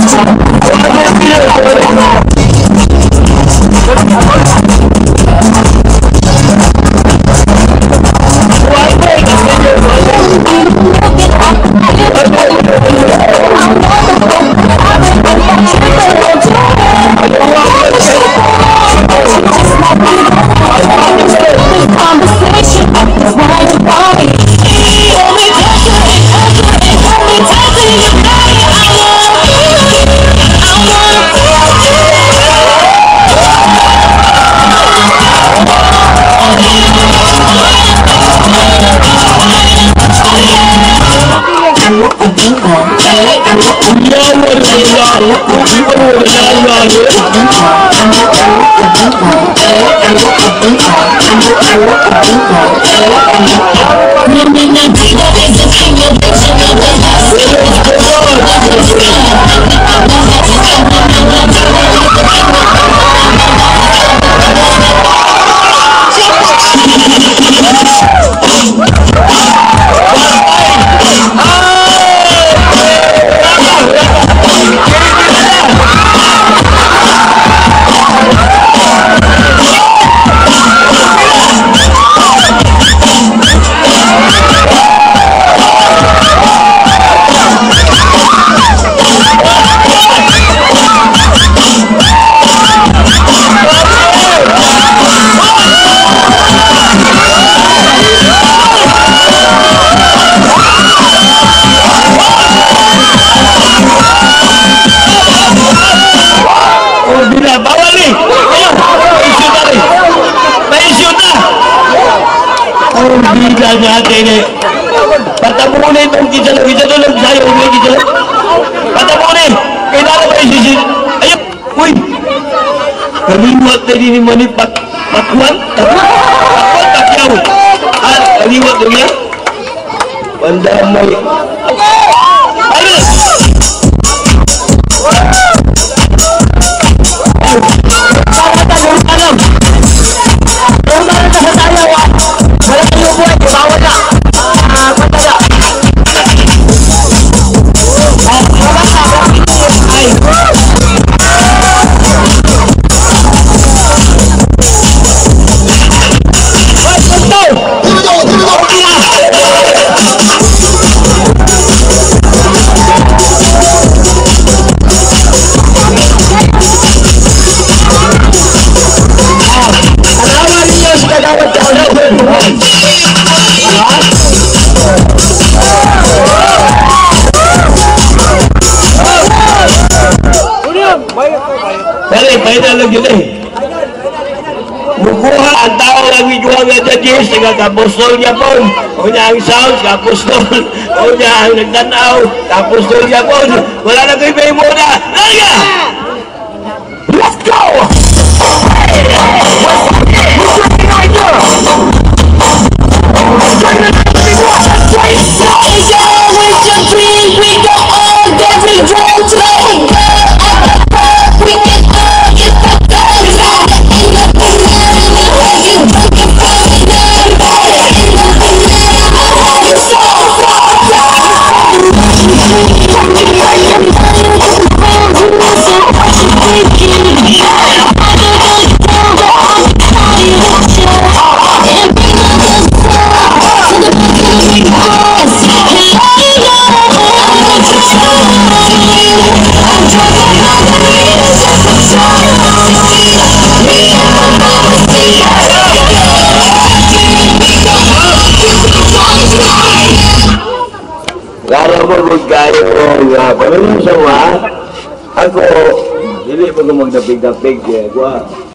Natin eh. Patamunin itong kita tulog sa'yo. Patamunin. Kailangan ba isisin? Ayun. Uy. Kaliwat na din naman ni Patwan. Patwan takyaw. Kaliwat na niya. Pandamay. Ano? Pwede lang yun eh. Mukuha ang tao ng iguang na judges, nagkapostol niya po. O niya ang sounds, kapostol. O niya ang nagtanaw, kapostol niya po. Wala na kayo may muna. Larga! Let's go! Kaya mo magkaya ko nga, paano yung sawa? Ako, hindi mo ko magdapig-dapig.